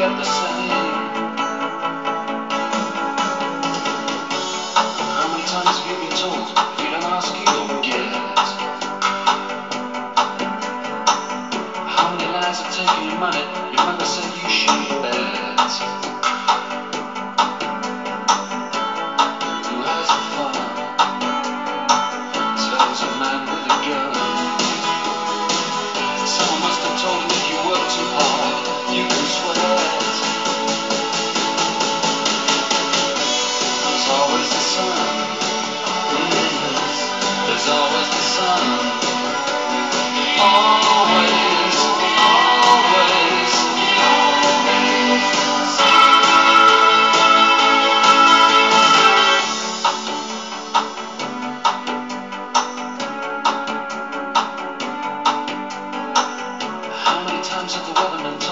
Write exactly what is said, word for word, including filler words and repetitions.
get the same. How many times have you been told, if you don't ask, you don't get? How many lies have taken your money? Your mother said you should bet. Who has the fun? Slaves a man with a gun. Someone must have told him if you work too hard, you can sweat. There's always the sun. Mm, there's always the sun. Always, always, always. How many times have the weathermen